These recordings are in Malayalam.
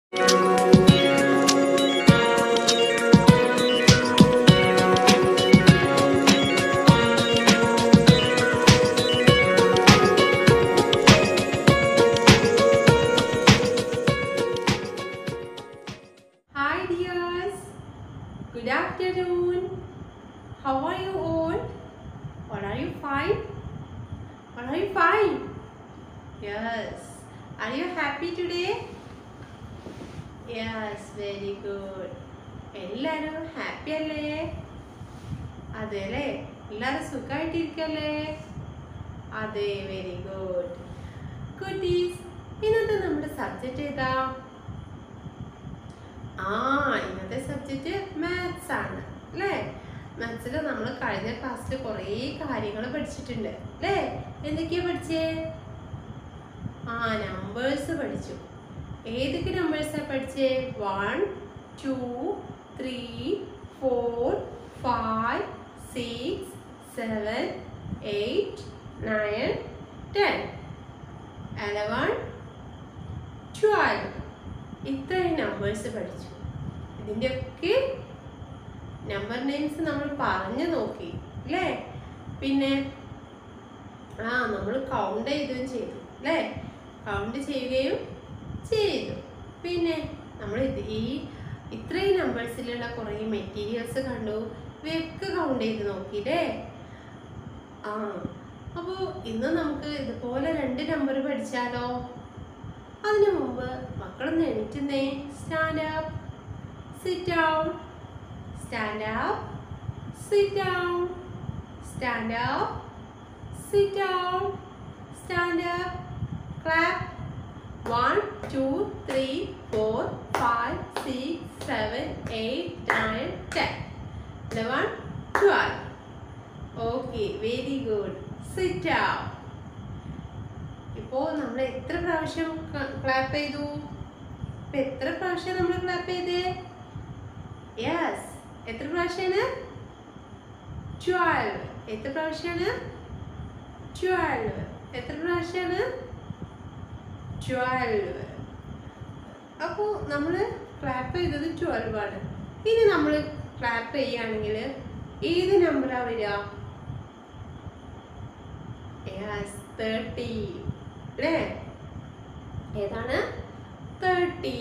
Hi dears, good afternoon. How are you all? What are you fine? What are you fine? Yes. Are you happy today? Yes, very good. എല്ലാരും ഹാപ്പി അല്ലേ? അതെല്ലേ, എല്ലാരും സുഖമായിട്ടിരിക്കല്ലേ? അതെ, വെരി ഗുഡ്. കുട്ടീസ്, ഇന്നത്തെ നമ്മുടെ സബ്ജക്റ്റ് ഏതാ? ഇന്നത്തെ സബ്ജക്റ്റ് മാത്സ് ആണ് അല്ലേ? മാത്സിൽ നമ്മൾ കഴിഞ്ഞ ക്ലാസ്സിൽ കുറേ കാര്യങ്ങൾ പഠിച്ചിട്ടുണ്ട് അല്ലേ? എന്തൊക്കെയാ പഠിച്ചേ? നമ്പേഴ്സ് പഠിച്ചു. ഏതൊക്കെ നമ്പേഴ്സാ പഠിച്ചേ? 1 2 3 4 5 6 7 8 9 10 11 12 ഇത്രയും നമ്പേഴ്സ് പഠിച്ചു. ഇതിൻ്റെയൊക്കെ നമ്പർ നെയിംസ് നമ്മൾ പറഞ്ഞു നോക്കി അല്ലേ? പിന്നെ നമ്മൾ കൗണ്ട് ചെയ്യുകയും ചെയ്തു അല്ലേ? കൗണ്ട് ചെയ്യുകയും ചെയ്തു. പിന്നെ നമ്മൾ ഇത്രയും നമ്പേഴ്സിലുള്ള കുറേ മെറ്റീരിയൽസ് കണ്ടു, ഇവയൊക്കെ കൗണ്ട് ചെയ്ത് നോക്കിയില്ലേ? അപ്പോൾ ഇന്ന് നമുക്ക് ഇതുപോലെ 2 നമ്പർ പഠിച്ചാലോ? അതിനു മുമ്പ് മക്കളൊന്ന് എണീറ്റുന്നേ. Stand up, sit down, stand up, sit down, stand up, sit down, stand up, clap. 1 2 3 4 5 6 7 8 9 10 11 12. Okay, very good. Sit down. ഇപ്പോൾ നമ്മൾ എത്ര പ്രാവശ്യം ക്ലാപ്പ് ചെയ്തു? എത്ര പ്രാവശ്യം നമ്മൾ ക്ലാപ്പ് ചെയ്തേ? യെസ്, എത്ര പ്രാവശ്യമാണ്? 12. എത്ര പ്രാവശ്യമാണ്? 12. എത്ര പ്രാവശ്യമാണ്? 12. അപ്പോൾ നമ്മൾ ക്ലാപ്പ് ചെയ്തത് 12 ആണ്. ഇനി നമ്മൾ ക്ലാപ്പ് ചെയ്യുകയാണെങ്കിൽ ഏത് നമ്പറാണ് വരിക? യെസ്, 30 അല്ലേ? ഏതാണ്? 30.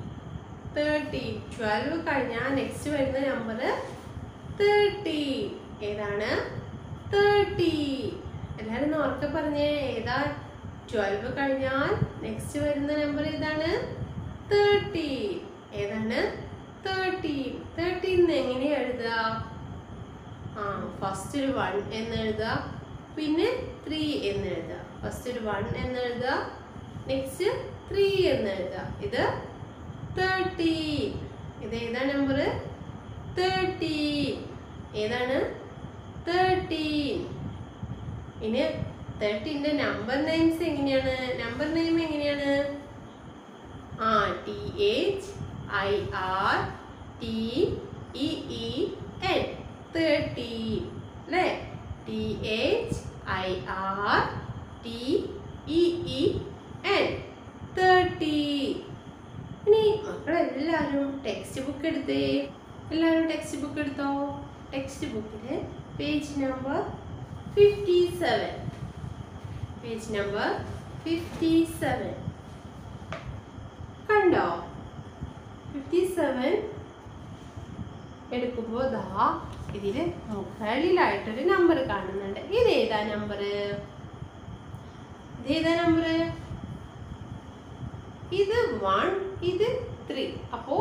12 കഴിഞ്ഞാൽ നെക്സ്റ്റ് വരുന്ന നമ്പർ 30. ഏതാണ്? 30. എല്ലാവരും ഓർക്കെ പറഞ്ഞേ, ഏതാ? 12 കഴിഞ്ഞാൽ നെക്സ്റ്റ് വരുന്ന നമ്പർ ഏതാണ്? 30. ഏതാണ്? 30. 30 എങ്ങനെയാ എഴുതുക? ഫസ്റ്റ് ഒരു 1 എന്ന് എഴുതുക, പിന്നെ 3 എന്ന് എഴുതുക. ഫസ്റ്റ് ഒരു 1 എന്ന് എഴുതുക, നെക്സ്റ്റ് 3 എന്ന് എഴുതുക. ഇത് 30. ഇത് ഏതാ നമ്പർ? 13. ഏതാണ്? 13. ഇനി 13ന്റെ നമ്പർ നെയിംസ് എങ്ങനെയാണ്? നമ്പർ നെയിം എങ്ങനെയാണ്? THIRTEEN. 13 അല്ലേ? THIRTEEN 30. ഇനി മക്കളെല്ലാവരും ടെക്സ്റ്റ് ബുക്ക് എടുത്തേ. എല്ലാവരും ടെക്സ്റ്റ് ബുക്ക് എടുത്തോ? ടെക്സ്റ്റ് ബുക്കിൽ പേജ് നമ്പർ 57. പേജ് നമ്പർ 57 കണ്ടോ? 57 എടുക്കുമ്പോൾ ഇതിൽ മുകളിലായിട്ടൊരു നമ്പർ കാണുന്നുണ്ട്. ഇതേതാ നമ്പർ? ഇതേതാ നമ്പർ? ഇത് 1, ഇത് 3. അപ്പോ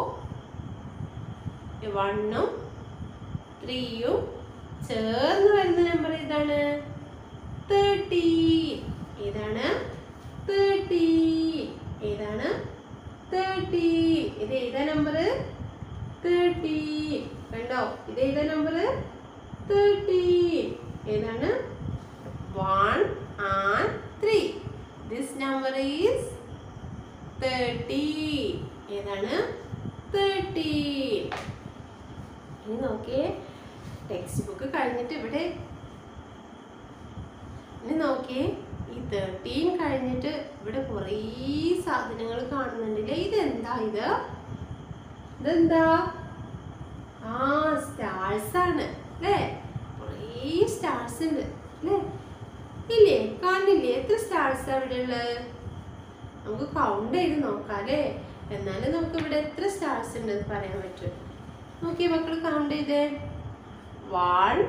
1ഉം 3ഉം ചേർന്ന് വരുന്ന നമ്പർ ഏതാണ്? 30. ഏതാണ്? 30. ഏതാണ്? 30. ഇത് ഏതാ നമ്പർ? 30. കണ്ടോ? ഇത് ഏതാ നമ്പർ? 30. ഏതാണ്? 1 and 3. This number is 30. ഏതാണ്? 30. ഇനി നോക്കിയേ, ടെക്സ്റ്റ് ബുക്ക് കഴിഞ്ഞിട്ട് ഇവിടെ ഇനി നോക്കിയേ, ഈ 13 കഴിഞ്ഞിട്ട് ഇവിടെ കുറേ സാധനങ്ങൾ കാണുന്നുണ്ടല്ലേ. ഇതെന്താ? ഇതെന്താ? ആ, സ്റ്റാർസ് ആണ് അല്ലേ. കുറേ സ്റ്റാർസ് ഉണ്ട് അല്ലേ. ഇല്ലേ? കാണില്ലേ? എത്ര സ്റ്റാർസ് അവിടെ ഉള്ളത്? നമുക്ക് കൗണ്ട് ചെയ്ത് നോക്കാം അല്ലേ. എന്നാലും നമുക്ക് ഇവിടെ എത്ര സ്റ്റാർസ് ഉണ്ടെന്ന് പറയാൻ പറ്റും. നോക്കിയേ മക്കൾ, കൗണ്ട് ചെയ്തേ. 1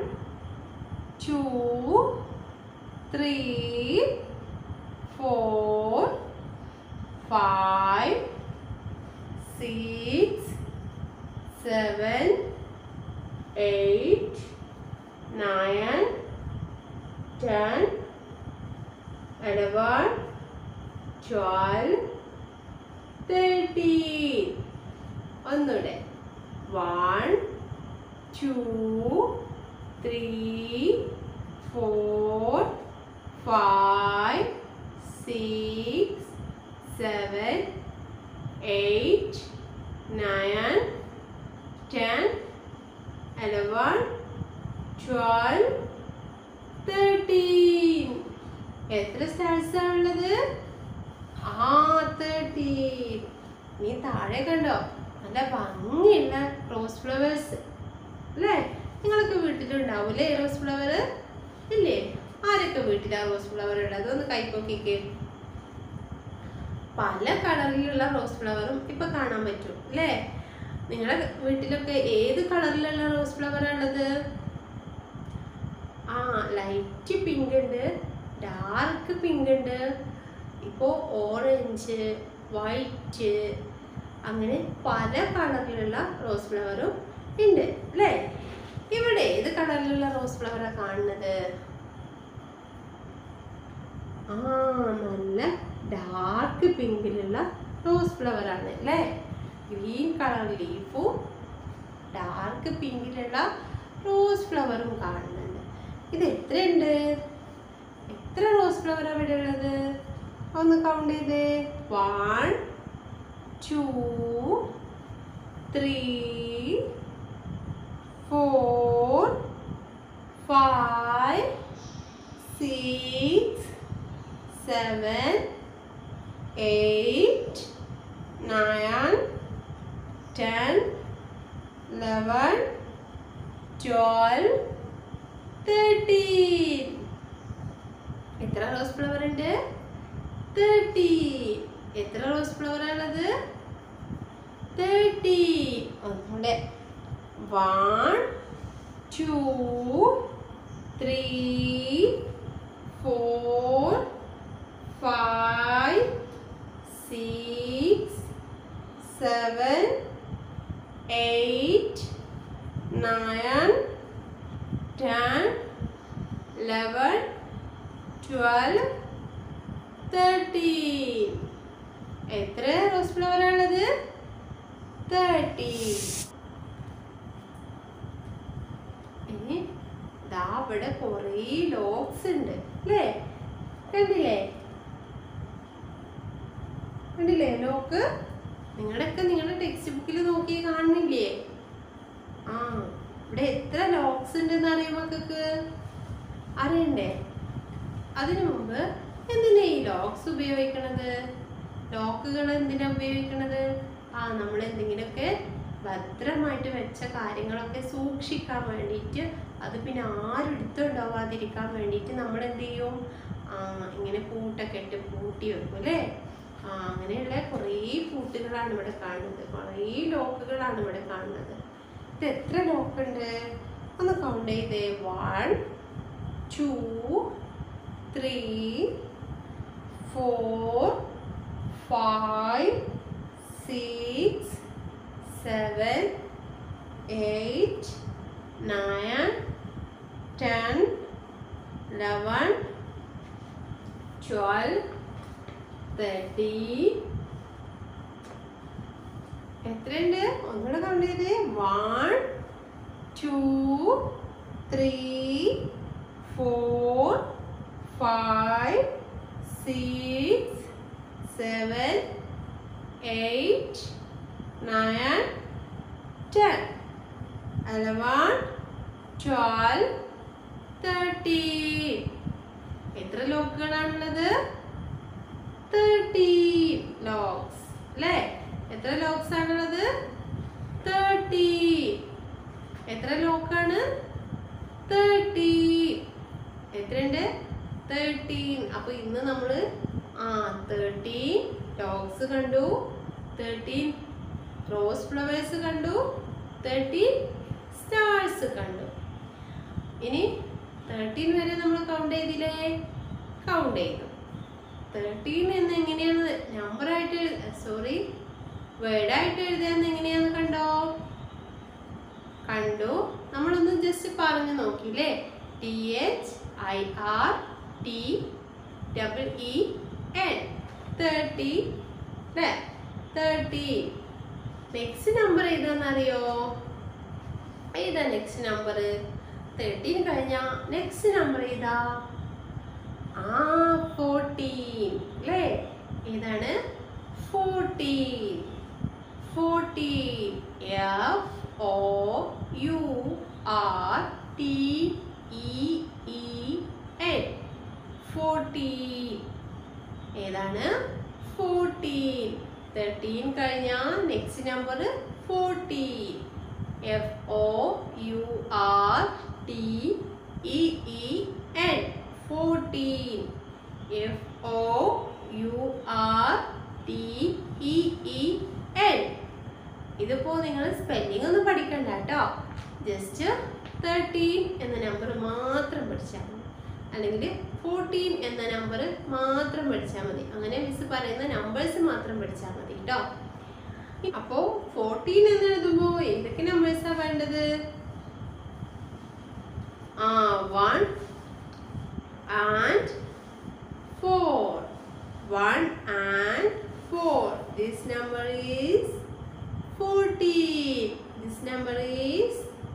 2 3 4 5 6 7 8 9 10 11 12 13. ഒന്നുകൂടെ. 1 2 3 4 5 6 7 8 9 10 11 12 13. എത്ര സ്റ്റാർസ് ആണുള്ളത്? 13. നീ താഴെ കണ്ടോ? നല്ല ഭംഗിയുള്ള റോസ് ഫ്ലവേഴ്സ് അല്ലേ. നിങ്ങളൊക്കെ വീട്ടിലുണ്ടാവൂലേ റോസ് ഫ്ലവർ? ഇല്ലേ? ആരൊക്കെ വീട്ടിലാ റോസ് ഫ്ലവർ ഉള്ളത്? അതൊന്ന് കൈപ്പൊക്കിക്കേ. പല കളറിലുള്ള റോസ് ഫ്ലവറും ഇപ്പൊ കാണാൻ പറ്റും അല്ലേ. നിങ്ങളുടെ വീട്ടിലൊക്കെ ഏത് കളറിലുള്ള റോസ് ഫ്ലവർ ഉള്ളത്? ആ, ലൈറ്റ് പിങ്ക് ഉണ്ട്, ഡാർക്ക് പിങ്ക് ഉണ്ട്, ഇപ്പോ ഓറഞ്ച്, വൈറ്റ്, അങ്ങനെ പല കളറിലുള്ള റോസ് ഫ്ലവറും ഉണ്ട് അല്ലേ. ഇവിടെ ഏത് കളറിലുള്ള റോസ് ഫ്ലവറാണ് കാണുന്നത്? ആ, നല്ല ഡാർക്ക് പിങ്കിലുള്ള റോസ് ഫ്ലവർ ആണ് അല്ലേ. ഗ്രീൻ കളർ ലീഫും ഡാർക്ക് പിങ്കിലുള്ള റോസ് ഫ്ലവറും കാണുന്നുണ്ട്. ഇത് എത്രയുണ്ട്? എത്ര റോസ് ഫ്ലവർ അവിടെ ഉള്ളത്? ഒന്ന് കൗണ്ട് ചെയ്തേ. 1 2 3 4 5 6 7 8 9 10 11 12 13. എത്ര റോസ് ഫ്ലവർ ഉണ്ട്? 30. എത്ര റോസ് ഫ്ലവർ ഉള്ളത്? 30. ഒന്നുകൂടെ. 1 2 3 4 5 6 7 8 9 10 11 12 13. എത്ര റോസ് ഫ്ലവർ ആണുള്ളത്? 30. ഇനി ദാ ഇവിടെ കുറേ ലോക്സ് ഉണ്ട് അല്ലേ. കണ്ടില്ലേ? കണ്ടില്ലേ ലോക്ക്? നിങ്ങളുടെ ടെക്സ്റ്റ് ബുക്കിൽ നോക്കി കാണുന്നില്ലേ? ആ, ഇവിടെ എത്ര ലോക്സ് ഉണ്ടെന്ന് അറിയാം മക്കൾക്ക്? അറിയണ്ടേ? അതിനു മുമ്പ് എന്തിനാ ഈ ലോക്സ് ഉപയോഗിക്കണത്? ലോക്കുകൾ എന്തിനാ ഉപയോഗിക്കണത്? ആ, നമ്മൾ എന്തെങ്കിലുമൊക്കെ ഭദ്രമായിട്ട് വെച്ച കാര്യങ്ങളൊക്കെ സൂക്ഷിക്കാൻ വേണ്ടിയിട്ട്, അത് പിന്നെ ആരും എടുത്തുണ്ടാവാതിരിക്കാൻ വേണ്ടിയിട്ട് നമ്മൾ എന്ത് ചെയ്യും? ഇങ്ങനെ പൂട്ടൊക്കെ ഇട്ട് പൂട്ടി വെക്കും അല്ലേ. അങ്ങനെയുള്ള കുറേ പൂട്ടുകളാണ് ഇവിടെ കാണുന്നത്, കുറേ ലോക്കുകളാണ് ഇവിടെ കാണുന്നത്. ഇത് എത്ര ലോക്കുണ്ട്? ഒന്ന് കൗണ്ട് ചെയ്തേ. 1 2 3 4 5 6 7 8 9 10 11 12 13. എത്രയുണ്ട്? ഒന്നുകൂടെ കൗണ്ട് ചെയ്തേ. 1 2 3 4 5 6 7 8 9 10 11 12 13. എത്ര ലോക്കുകളാണുള്ളത്? 13 ലോഗ്സ് അല്ലേ? എത്ര ലോഗ്സ് ആണുള്ളത്? 30. എത്ര ലോക്കാണ്? 30. എത്രയുണ്ട്? 13. അപ്പൊ ഇന്ന് നമ്മൾ 13 ലോഗ്സ് കണ്ടു, 13 റോസ് ഫ്ലവേഴ്സ് കണ്ടു, 13 സ്റ്റാർസ് കണ്ടു. ഇനി 13 വരെ നമ്മൾ കൗണ്ട് ചെയ്തില്ലേ? കൗണ്ട് ചെയ്തു. 13 എന്ന് എങ്ങനെയാണ് നമ്പറായിട്ട് വേർഡായിട്ട് എഴുതിയെന്ന് എങ്ങനെയാന്ന് കണ്ടോ? കണ്ടു. നമ്മളൊന്ന് ജസ്റ്റ് പറഞ്ഞു നോക്കിയില്ലേ? THIRTEEN 30 അല്ലേ? 30. നെക്സ്റ്റ് നമ്പർ ഏതാണെന്നറിയോ? ഏതാ നെക്സ്റ്റ് നമ്പർ? 13 കഴിഞ്ഞാൽ നെക്സ്റ്റ് നമ്പർ ഏതാ? 14 അല്ലേ? ഏതാണ്? 14. 14. FOURTEEN 14. ഏതാണ്? 14. 13 കഴിഞ്ഞാൽ നെക്സ്റ്റ് നമ്പർ 14. FOURTEEN 14. FOURTEEN. ഇതിപ്പോ നിങ്ങൾ സ്പെല്ലിംഗ് ഒന്നും പഠിക്കണ്ട കേട്ടോ. ജസ്റ്റ് 13 എന്ന നമ്പർ മാത്രം പഠിച്ചാൽ മതി, അല്ലെങ്കിൽ 14 എന്ന നമ്പർ മാത്രം പഠിച്ചാൽ മതി. അങ്ങനെ മിസ് പറയുന്ന നമ്പേഴ്സ് മാത്രം പഠിച്ചാൽ മതി കേട്ടോ. അപ്പോ 14 എന്ന് എഴുതുമ്പോ ഏതൊക്കെ നമ്പേഴ്സാ വേണ്ടത്? 1 and 4. 1 and 4. This number is 14. This number is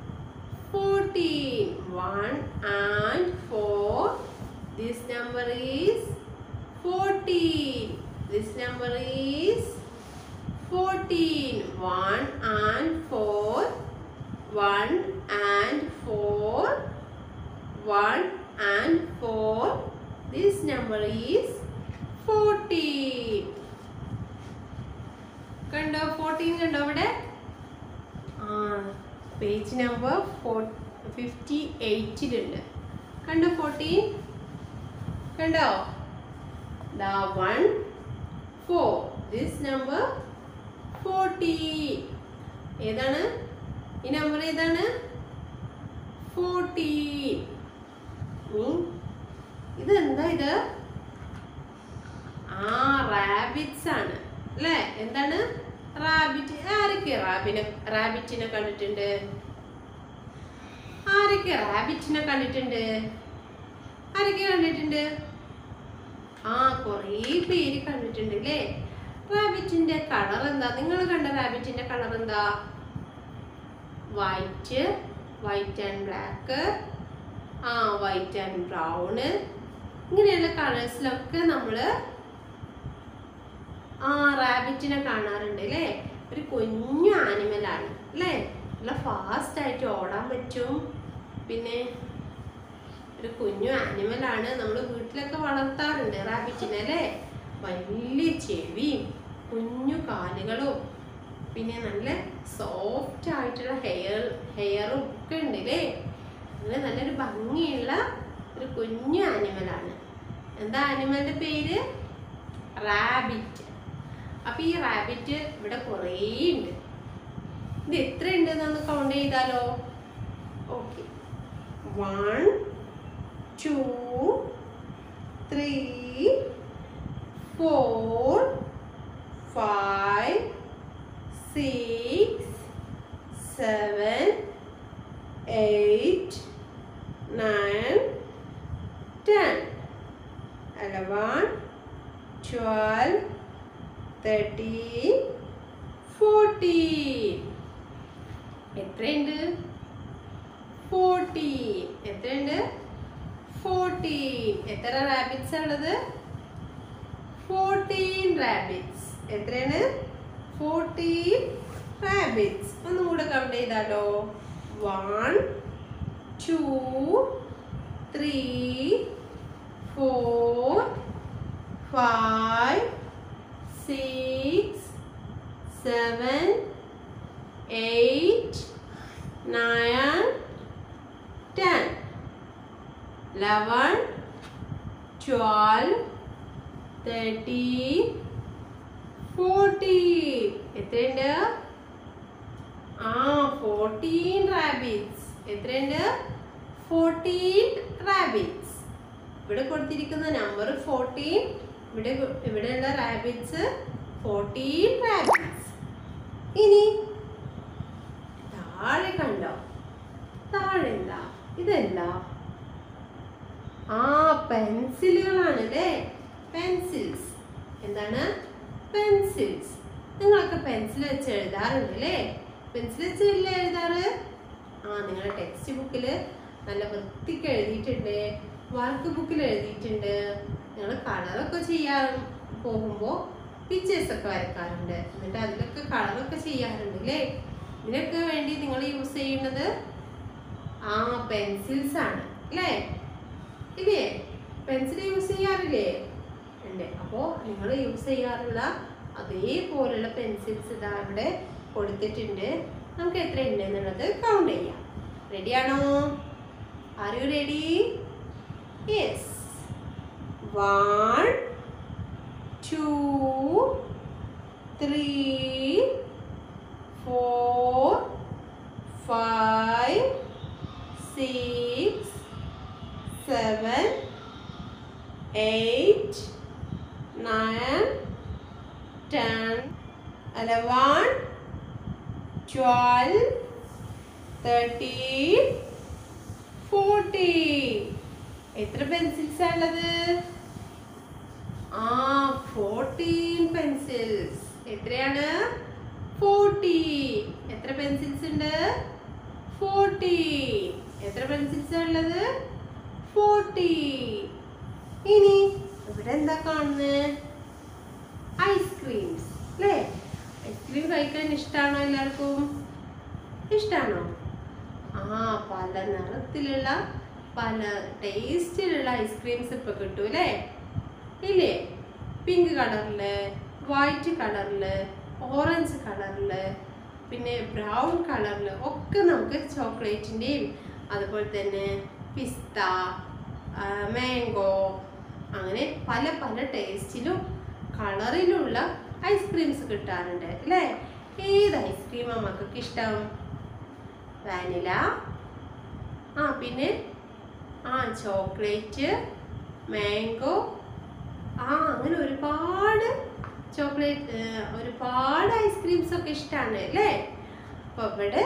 14. 1 and 4. This number is 14. This number is 14. 1 and 4. 1 and 4. 1 and 4. This number is 14. കണ്ടോ? 14 കണ്ടോ അവിടെ? പേജ് നമ്പർ 58 കണ്ടോ? 14 കണ്ടോ? 1 4. This number 14. ഏതാണ് ഈ നമ്പർ? ഏതാണ്? 14. ഇതെന്താ ഇത്? റാബിറ്റ്സ് ആണ് അല്ലേ? എന്താണ് റാബിറ്റ്? ആരൊക്കെ റാബിറ്റിനെ കണ്ടിട്ടുണ്ട്? ആരൊക്കെ റാബിറ്റിനെ കണ്ടിട്ടുണ്ട്? ആരൊക്കെ കണ്ടിട്ടുണ്ട്? കുറേ പേര് കണ്ടിട്ടുണ്ട് അല്ലേ? റാബിറ്റിന്റെ കളർ എന്താ? നിങ്ങൾ കണ്ട റാബിറ്റിന്റെ കളർ എന്താ? White and black, white and brown, ഇങ്ങനെയുള്ള കളേഴ്സിലൊക്കെ നമ്മള് റാബിറ്റിനെ കാണാറുണ്ട് അല്ലേ? ഒരു കുഞ്ഞു ആനിമലാണ് അല്ലേ? നല്ല ഫാസ്റ്റ് ആയിട്ട് ഓടാൻ പറ്റും. പിന്നെ ഒരു കുഞ്ഞു ആനിമലാണ്. നമ്മൾ വീട്ടിലൊക്കെ വളർത്താറുണ്ട് റാബിറ്റിനെ അല്ലേ? വലിയ ചെവിയും കുഞ്ഞു കാലുകളും പിന്നെ നല്ല സോഫ്റ്റ് ആയിട്ടുള്ള ഹെയറും ഒക്കെ ഉണ്ട് അല്ലേ? അങ്ങനെ നല്ലൊരു ഭംഗിയുള്ള ഒരു കുഞ്ഞു ആനിമലാണ്. എന്താ ആനിമലിന്റെ പേര്? റാബിറ്റ്. അപ്പൊ ഈ റാബിറ്റ് ഇവിടെ കുറേ ഉണ്ട്. ഇത് എത്ര ഉണ്ട് എന്നൊന്ന് കൗണ്ട് ചെയ്താലോ? ഓക്കെ. 1 2 3 4 5 6 7 8 9 10 11 12 13 14. എത്രയുണ്ട്? 14. എത്രയുണ്ട്? 14. എത്ര റാബിറ്റ്സ് ഉള്ളത്? 14 റാബിറ്റ്സ്. എത്രയാണ്? 14 റാബിറ്റ്സ്. ഒന്നുകൂടെ കൗണ്ട് ചെയ്താലോ? 1 2 3 4 5 6 7 8 9 10 11 12 13 14 എത്രയുണ്ട്? 14 റാബിറ്റ്സ്. എത്രയുണ്ട്? 14 റാബിറ്റ്സ്. ഇവിടെ കൊടുത്തിരിക്കുന്ന നമ്പർ 14. ഇവിടെയുള്ള റാബിറ്റ്സ് 14 റാബിറ്റ്സ്. ഇനി താഴെ കണ്ടോ? താഴെ എന്താ? ഇതെന്താ? പെൻസിലുകളാണ് അല്ലേ? പെൻസിൽസ്. എന്താണ്? പെൻസിൽസ്. നിങ്ങളൊക്കെ പെൻസിൽ വെച്ച് എഴുതാറുണ്ട് അല്ലേ? പെൻസിൽ വെച്ചല്ലേ എഴുതാറ്? നിങ്ങളുടെ ടെക്സ്റ്റ് ബുക്കിൽ നല്ല വൃത്തിക്ക് എഴുതിയിട്ടുണ്ട്, വർക്ക് ബുക്കിൽ എഴുതിയിട്ടുണ്ട്. നിങ്ങൾ കളറൊക്കെ ചെയ്യാൻ പോകുമ്പോൾ പിക്ചേഴ്സ് ഒക്കെ വരക്കാറുണ്ട്, എന്നിട്ട് അതിലൊക്കെ കളറൊക്കെ ചെയ്യാറുണ്ട് അല്ലേ? ഇതിനൊക്കെ വേണ്ടി നിങ്ങൾ യൂസ് ചെയ്യുന്നത് പെൻസിൽസ് ആണ് അല്ലേ? ഇല്ലേ? പെൻസിൽ യൂസ് ചെയ്യാറില്ലേ? ഉണ്ട്. അപ്പോൾ നിങ്ങൾ യൂസ് ചെയ്യാറുള്ള അതേപോലുള്ള പെൻസിൽസ് ഇതാ ഇവിടെ കൊടുത്തിട്ടുണ്ട്. നമുക്ക് എത്ര ഉണ്ട് എന്നുള്ളത് കൗണ്ട് ചെയ്യാം. റെഡിയാണോ? Are you ready? യെസ്. 1 2 3 4 5 6 7 8 9 10 11 12 13 14. എത്ര പെൻസിൽസ് ആണുള്ളത്? 14 പെൻസിൽസ്. എത്രയാണ്? 40. എത്ര പെൻസിൽസ് ഉണ്ട്? 40. എത്ര പെൻസിൽസ് ഉള്ളത്? 40. ഇനി ഇവിടെ എന്താ കാണുന്നത്? ഐസ്ക്രീംസ് അല്ലേ? ഐസ്ക്രീം കഴിക്കാൻ ഇഷ്ടമാണോ എല്ലാവർക്കും? ഇഷ്ടമാണോ? പല നിറത്തിലുള്ള പല ടേസ്റ്റിലുള്ള ഐസ്ക്രീംസ് ഇപ്പൊ കിട്ടും അല്ലേ? ഇല്ലേ? പിങ്ക് കളറില്, വൈറ്റ് കളറില്, ഓറഞ്ച് കളറില്, പിന്നെ ബ്രൗൺ കളറില് ഒക്കെ നമുക്ക് ചോക്ലേറ്റിൻ്റെയും അതുപോലെ തന്നെ പിസ്ത, മാംഗോ, അങ്ങനെ പല പല ടേസ്റ്റിലും കളറിലുള്ള ഐസ്ക്രീംസ് കിട്ടാറുണ്ട് അല്ലേ? ഏത് ഐസ്ക്രീമാണ് മക്കൾക്ക് ഇഷ്ടം? വാനില, പിന്നെ ചോക്ലേറ്റ്, മാംഗോ, അങ്ങനെ ഒരുപാട് ചോക്ലേറ്റ്, ഒരുപാട് ഐസ്ക്രീംസ് ഒക്കെ ഇഷ്ടമാണ് അല്ലേ? അപ്പൊ ഇവിടെ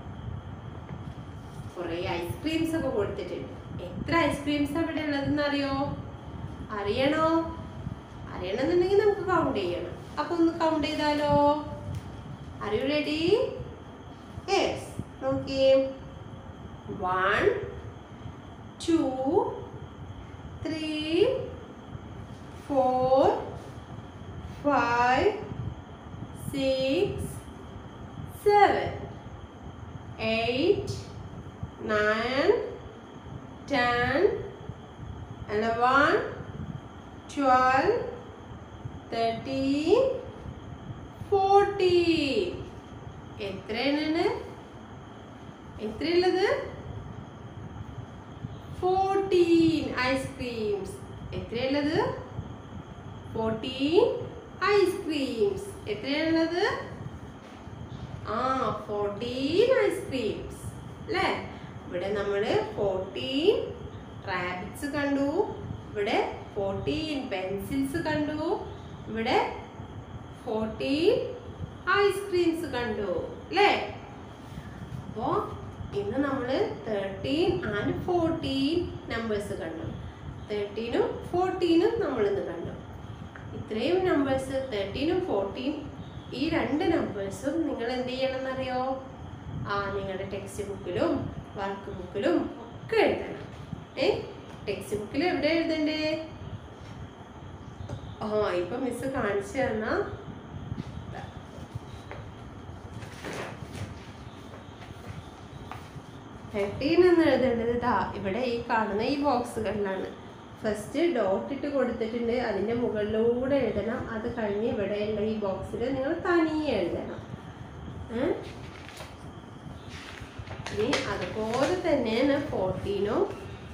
കുറെ ഐസ്ക്രീംസ് ഒക്കെ കൊടുത്തിട്ടുണ്ട്. എത്ര ഐസ്ക്രീംസ് അവിടെ ഉള്ളതെന്ന് അറിയോ? അറിയണോ? അറിയണമെന്നുണ്ടെങ്കിൽ നമുക്ക് കൗണ്ട് ചെയ്യണം. അപ്പൊ ഒന്ന് കൗണ്ട് ചെയ്താലോ? Are you ready? യെസ്. നോക്കിയേ. 1 2 3 4 5 6 7 8 9 10 11 12 13 14. എത്രയാണ്? എത്രയുള്ളത്? 14 ഐസ്ക്രീംസ്. എത്രയുള്ളത്? 14 ഐസ്ക്രീംസ്. എത്രയുള്ളത്? 14 ഐസ്ക്രീംസ് അല്ലേ? ഇവിടെ നമ്മൾ 14 റാബിറ്റ്സ് കണ്ടു, ഇവിടെ 14 പെൻസിൽസ് കണ്ടു, ഇവിടെ 14 ഐസ്ക്രീംസ് കണ്ടു അല്ലേ? അപ്പോ ഇന്ന് നമ്മൾ 13 and 14 നമ്പേഴ്സ് കണ്ടു. 13ഉം 14ഉം നമ്മൾ ഇന്ന് കണ്ടു. ഇത്രയും നമ്പേഴ്സ് 13ഉം 14 ഈ രണ്ട് നമ്പേഴ്സും നിങ്ങൾ എന്ത് ചെയ്യണം എന്നറിയോ? നിങ്ങളുടെ ടെക്സ്റ്റ് ബുക്കിലും വർക്ക് ബുക്കിലും ഒക്കെ എഴുതണം. ടെക്സ്റ്റ് ബുക്കിൽ എവിടെ എഴുതണ്ടേ? ഇപ്പൊ മിസ് കാണിച്ചു തന്ന 13 എന്ന് എഴുതേണ്ടത് ഇവിടെ ഈ കാണുന്ന ഈ ബോക്സുകളിലാണ്. ഫസ്റ്റ് ഡോട്ട് ഇട്ട് കൊടുത്തിട്ടുണ്ട്, അതിൻ്റെ മുകളിലൂടെ എഴുതണം. അത് കഴിഞ്ഞ് ഇവിടെയുള്ള ഈ ബോക്സിൽ നിങ്ങൾ തനിയെ എഴുതണം. ഇനി അതുപോലെ തന്നെയാണ് 14ഉം.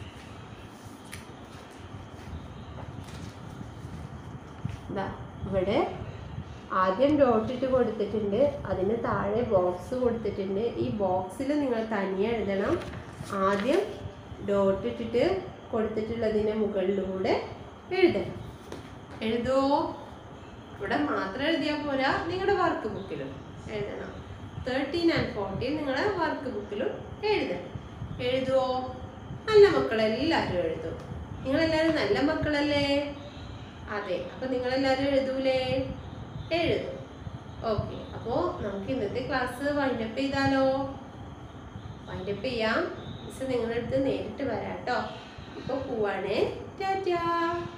ഇവിടെ ആദ്യം ഡോട്ട് ഇട്ട് കൊടുത്തിട്ടുണ്ട്, അതിന് താഴെ ബോക്സ് കൊടുത്തിട്ടുണ്ട്. ഈ ബോക്സിൽ നിങ്ങൾ തനിയെ എഴുതണം. ആദ്യം ഡോട്ട് ഇട്ടിട്ട് കൊടുത്തിട്ടുള്ളതിന് മുകളിലൂടെ എഴുതണം. എഴുതുമോ? ഇവിടെ മാത്രം എഴുതിയാൽ പോരാ, നിങ്ങളുടെ വർക്ക് ബുക്കിലും എഴുതണം. 13 and 14 നിങ്ങളുടെ വർക്ക് ബുക്കിലും എഴുതണം. എഴുതുമോ? നല്ല മക്കളെല്ലാവരും എഴുതും. നിങ്ങളെല്ലാവരും നല്ല മക്കളല്ലേ? അതെ. അപ്പോൾ നിങ്ങളെല്ലാവരും എഴുതൂലേ? എഴുതും. ഓക്കെ. അപ്പോൾ നമുക്ക് ഇന്നത്തെ ക്ലാസ് വൈൻഡപ്പ് ചെയ്താലോ? വൈൻഡപ്പ് ചെയ്യാം. മിസ് നിങ്ങളുടെ അടുത്ത് നേരിട്ട് വരാം കേട്ടോ. ഇപ്പോൾ പോവാണേ. ടാറ്റാ.